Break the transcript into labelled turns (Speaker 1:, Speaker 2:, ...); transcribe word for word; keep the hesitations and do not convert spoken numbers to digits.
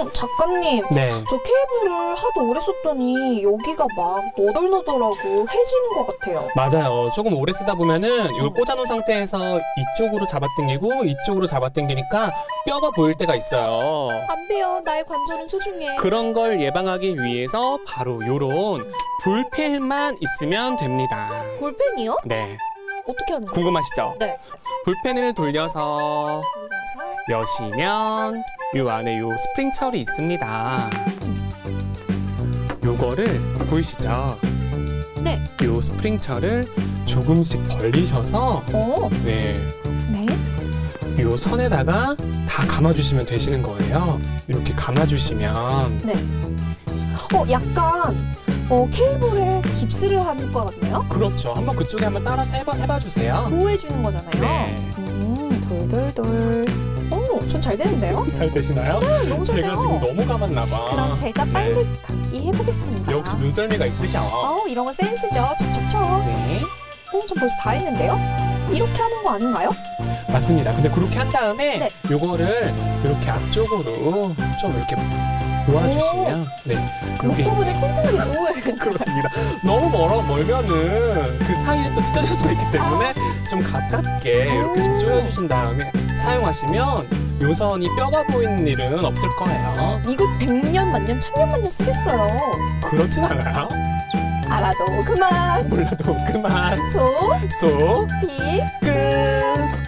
Speaker 1: 어, 작가님.
Speaker 2: 네.
Speaker 1: 저 케이블을 하도 오래 썼더니 여기가 막 너덜너덜하고 해지는 것 같아요.
Speaker 2: 맞아요. 조금 오래 쓰다 보면은 이걸 꽂아놓은 상태에서 이쪽으로 잡아당기고 이쪽으로 잡아당기니까 뼈가 보일 때가 있어요.
Speaker 1: 안 돼요. 나의 관절은 소중해.
Speaker 2: 그런 걸 예방하기 위해서 바로 요런 볼펜만 있으면 됩니다.
Speaker 1: 볼펜이요?
Speaker 2: 네.
Speaker 1: 어떻게 하는 거예요?
Speaker 2: 궁금하시죠?
Speaker 1: 네.
Speaker 2: 볼펜을 돌려서 여시면 요 안에 요 스프링 철이 있습니다. 요거를 보이시죠?
Speaker 1: 네.
Speaker 2: 요 스프링 철을 조금씩 벌리셔서
Speaker 1: 어.
Speaker 2: 네.
Speaker 1: 네.
Speaker 2: 요 선에다가 다 감아주시면 되시는 거예요. 이렇게 감아주시면.
Speaker 1: 네. 어, 약간 어, 케이블에 깁스를 하는 것 같네요?
Speaker 2: 그렇죠. 한번 그쪽에 한번 따라서 해봐, 해봐 주세요.
Speaker 1: 보호해주는 거잖아요.
Speaker 2: 네.
Speaker 1: 음, 돌돌돌. 오, 전 잘 되는데요?
Speaker 2: 잘 되시나요?
Speaker 1: 네, 너무 잘
Speaker 2: 제가
Speaker 1: 돼요.
Speaker 2: 지금 너무 감았나 봐.
Speaker 1: 그럼 제가 빨리
Speaker 2: 네.
Speaker 1: 감기 해보겠습니다.
Speaker 2: 역시 눈썰미가 있으셔.
Speaker 1: 어, 이런 거 센스죠. 척척척.
Speaker 2: 네.
Speaker 1: 어, 전 벌써 다 했는데요? 이렇게 하는 거 아닌가요?
Speaker 2: 맞습니다. 근데 그렇게 한 다음에
Speaker 1: 네.
Speaker 2: 요거를 이렇게 앞쪽으로 좀 이렇게 놓아주시면 네.
Speaker 1: 목
Speaker 2: 요게
Speaker 1: 부분을
Speaker 2: 이제
Speaker 1: 튼튼하게 보호해야 되는 거예요.
Speaker 2: 그렇습니다. 너무 멀어 멀면은 그 사이에 또 찢어질 수가 있기 때문에 좀 가깝게 이렇게 좀 조여주신 다음에 사용하시면 요 선이 뼈가 보이는 일은 없을 거예요.
Speaker 1: 이거 백년 만년 천년 만년 쓰겠어요.
Speaker 2: 그렇진 않아요.
Speaker 1: 알아도 그만.
Speaker 2: 몰라도 그만.
Speaker 1: 소,
Speaker 2: 소,
Speaker 1: 피,
Speaker 2: 끝.